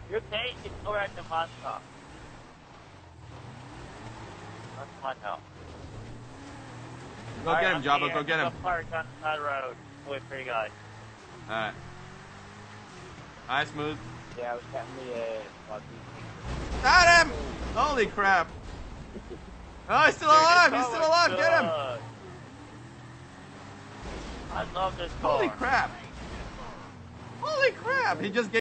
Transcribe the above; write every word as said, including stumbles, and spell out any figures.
You're okay? It's alright the monster. That's fine now. Go get him, Jabba. Go get him. Park on that road. Wait for you guys. Alright. Alright, Smooth. Yeah, I was getting the, uh, Got him! Holy crap. Oh, he's still alive! He's still alive! Get him! I love this car. Holy crap! Holy crap! He just gave